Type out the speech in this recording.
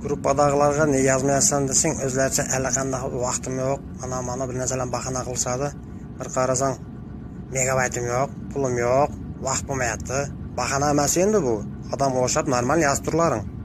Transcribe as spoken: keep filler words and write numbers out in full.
Gruppadagılarga ne yazmayasan desing, özlerçe allaqanday vaqtim yo'q, mana mana bir narsalar bahana qilsadi. Bir qarasang, megabaytim yo'q, pulim yo'q, vaqt bo'lmayapti. Bahana emas endi bu. Odam o'xshab normal yozib turlaring.